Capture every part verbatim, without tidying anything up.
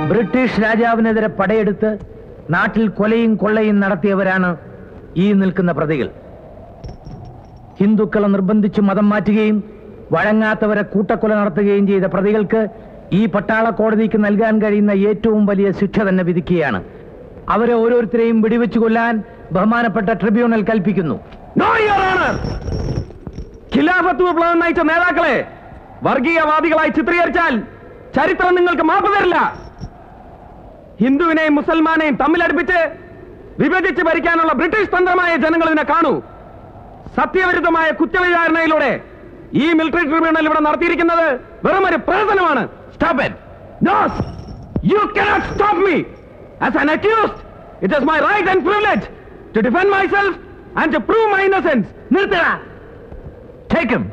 British രാജാവിനെതിരെ പടയെടുത്ത് നാട്ടിൽ കൊലയും കൊള്ളയും നടത്തിയവരാണ് ഈ നിൽക്കുന്ന പ്രതികൾ. ഹിന്ദുക്കളെ നിർബന്ധിച്ച് മതം മാറ്റുകയും വഴങ്ങാത്തവരെ കൂട്ടക്കൊല നടത്തുകയും ചെയ്ത പ്രതികൾക്ക് ഈ പട്ടാള കോടതിക്ക് നൽകാൻ കഴിയുന്ന ഏറ്റവും വലിയ ശിക്ഷ തന്നെ വിധിക്കുകയാണ്. അവരെ ഓരോരുത്തരെയും വെടിവെച്ചു കൊല്ലാൻ ബഹുമാനപ്പെട്ട ട്രിബ്യൂണൽ കൽപ്പിക്കുന്നു. ഖിലാഫത്ത് വിപ്ലവം നയിച്ച നേതാക്കളെ വർഗീയവാദികളായി ചിത്രീകരിച്ചാൽ ചരിത്രം നിങ്ങൾക്ക് മാപ്പ് തരില്ല. ഹിന്ദുവിനെയും മുസൽമാനെയും തമ്മിലടുപ്പിച്ച് വിഭജിച്ച് ഭരിക്കാനുള്ള ബ്രിട്ടീഷ് തന്ത്രമായ ജനങ്ങൾ ഇതിനെ കാണൂ. സത്യവിരുദ്ധമായ കുറ്റവിചാരണയിലൂടെ ഈ മിലിറ്ററി ട്രിബ്യൂണൽ ഇവിടെ നടത്തിയിരിക്കുന്നത് വെറും ഒരു പ്രഹസനമാണ്. Stop it! No! You cannot stop me! As an accused, it is my right and privilege to defend myself and to prove my innocence. Nirthala! Take him!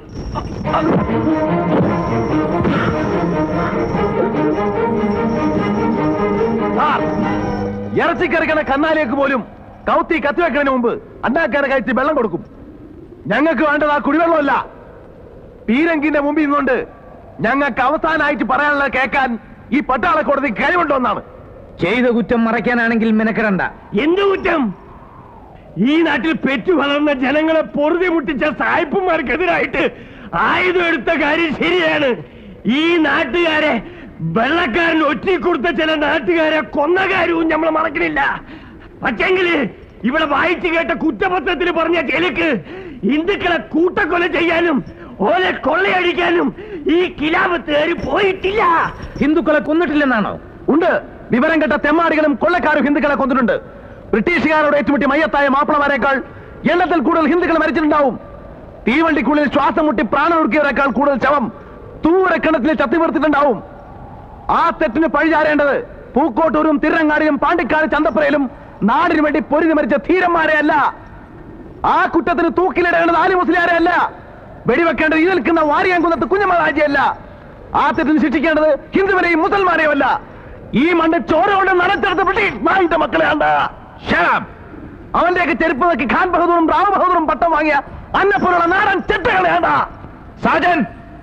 ഇറച്ചിക്കറിക്കണ കന്നാലിലേക്ക് പോലും കൗത്തി കത്തിവെക്കുന്നതിന് മുമ്പ് അണ്ണാക്കാരെ കയറ്റി വെള്ളം കൊടുക്കും. ഞങ്ങൾക്ക് വേണ്ടത് ആ കുടിവെള്ളമല്ല, പീരങ്കിന്റെ മുമ്പിൽ നിന്നുകൊണ്ട് ഞങ്ങൾക്ക് അവസാനമായിട്ട് പറയാനുള്ള കേൾക്കാൻ ഈ പട്ടാള കോടതി കഴിവുണ്ടോ എന്നാണ്. ചെയ്ത കുറ്റം മറയ്ക്കാനാണെങ്കിൽ മെനക്കെടണ്ട. എന്ത് കുറ്റം? ഈ നാട്ടിൽ പെറ്റു വളർന്ന ജനങ്ങളെ പൊറുതി മുട്ടിച്ച സായിപ്പുമാർക്കെതിരായിട്ട് ആയുധം എടുത്ത കാര്യം ശരിയാണ്. ഈ നാട്ടുകാരെ വെള്ളക്കാരൻ ഒറ്റിക്കൊടുത്ത ചില നാട്ടുകാരെ കൊന്ന കാര്യവും നമ്മൾ മറക്കണില്ല. പക്ഷെങ്കില് ഇവിടെ വായിച്ചു കേട്ട കുറ്റപത്രത്തിൽ പറഞ്ഞ ചെലുക്ക് ഹിന്ദുക്കളെ കൂട്ടക്കൊല ചെയ്യാനും ഓലെ കൊള്ളയടിക്കാനും ഈ ഖിലാഫത്തുകാർ പോയിട്ടില്ല. ഹിന്ദുക്കളെ കൊന്നിട്ടില്ലെന്നാണോ? ഉണ്ട്. വിവരം കേട്ട തെമ്മാടികളും കൊള്ളക്കാരും ഹിന്ദുക്കളെ കൊന്നിട്ടുണ്ട്. ബ്രിട്ടീഷുകാരോട് ഏറ്റുമുട്ടി മയ്യത്തായ മാപ്പിളമാരെക്കാൾ എണ്ണത്തിൽ കൂടുതൽ ഹിന്ദുക്കൾ മരിച്ചിട്ടുണ്ടാവും. തീവണ്ടിക്കുള്ളിൽ ശ്വാസം മുട്ടി പ്രാണമൊടുക്കിയവരെക്കാൾ കൂടുതൽ ശവം തൂരക്കണത്തിൽ ചത്തിവീർത്തിട്ടുണ്ടാവും. ആ തെറ്റിന് പഴിചാരേണ്ടത് പൂക്കോട്ടൂരും തിരങ്ങാടിയും പാണ്ടിക്കാട് ചന്തപ്പുരയിലും നാടിനു വേണ്ടി പൊരുതി മരിച്ച ധീരന്മാരെ അല്ല. ആ കുറ്റത്തിന് തൂക്കിലിടേണ്ടത് ആലി മുസ്ലിയാരെ അല്ല. വെടിവെക്കേണ്ടത് ഈ നിൽക്കുന്ന വാരിയാങ്കുന്നത്ത് കുഞ്ഞമ്മദാജിയല്ല. ആ തെറ്റിന് ശിക്ഷിക്കേണ്ടത് ഹിന്ദുവിനെയും മുസൽമാനെയും അല്ല. ഈ മണ്ണ് ചോര കൊണ്ട് നടത്തെടുത്ത് ബ്രിട്ടീഷ് നായിന്റെ മക്കളെയാണ്. അവന്റെയൊക്കെ ചെരുപ്പ് നോക്കി ഖാൻ ബഹദൂറും റാവു ബഹദൂറും പട്ടം വാങ്ങിയ അന്നപ്പോലുള്ള നാടൻ ചെറ്റകളെയാണ്. സാജൻ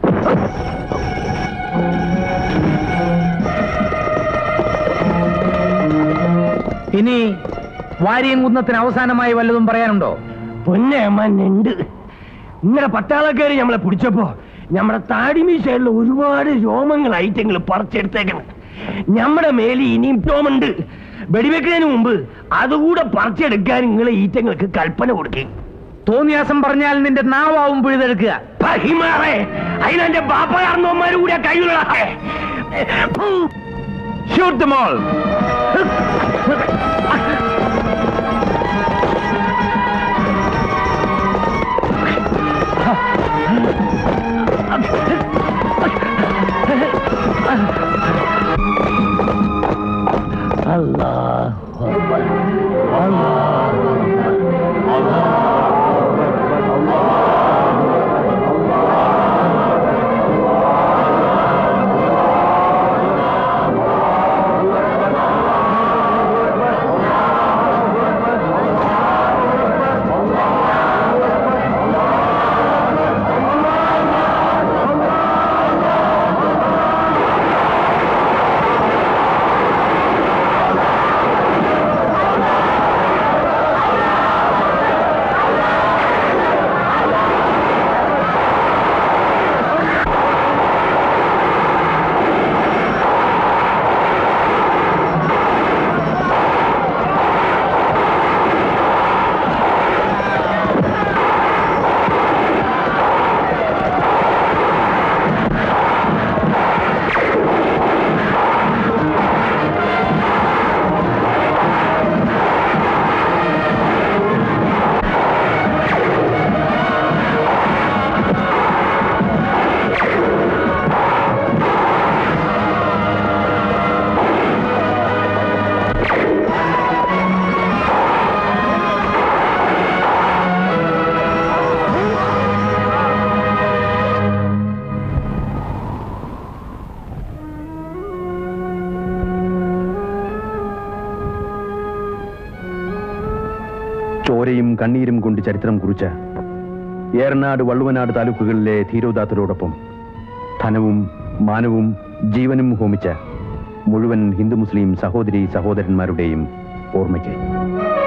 ഇനി വാരിയൻ കുന്നത്തിന് അവസാനമായി വല്ലതും പറയാനുണ്ടോ? പൊന്നേമ്മണ്ട്. ഇന്നലെ പട്ടാളക്കാര് നമ്മളെ പിടിച്ചപ്പോ നമ്മുടെ താടിമീശയുള്ള ഒരുപാട് രോമങ്ങൾ ഐറ്റങ്ങൾ പറിച്ചെടുത്തേക്കണം. നമ്മുടെ മേലെ ഇനിയും രോമുണ്ട്. വെടിവെക്കുന്നതിന് മുമ്പ് അതുകൂടെ പറിച്ചെടുക്കാൻ നിങ്ങളെ ഈറ്റങ്ങൾക്ക് കൽപ്പന കൊടുക്കും. തോന്നിയാസം പറഞ്ഞാൽ നിന്റെ നാവാവും പിഴുതെടുക്കുക. അതിനെന്റെ ബാപ്പ കാരണവന്മാര് കൂടെ കൈയുള്ള ഷൂട്ട് ദം ഓൾ. അല്ലാഹു അക്ബർ, അല്ലാഹു അക്ബർ, അല്ലാഹു അക്ബർ, ചോരയും കണ്ണീരും കൊണ്ട് ചരിത്രം കുറിച്ച ഏറനാട് വള്ളുവനാട് താലൂക്കുകളിലെ ധീരോദാത്തരോടൊപ്പം ധനവും മാനവും ജീവനും ഹോമിച്ച മുഴുവൻ ഹിന്ദു മുസ്ലിം സഹോദരി സഹോദരന്മാരുടെയും ഓർമ്മയ്ക്ക്.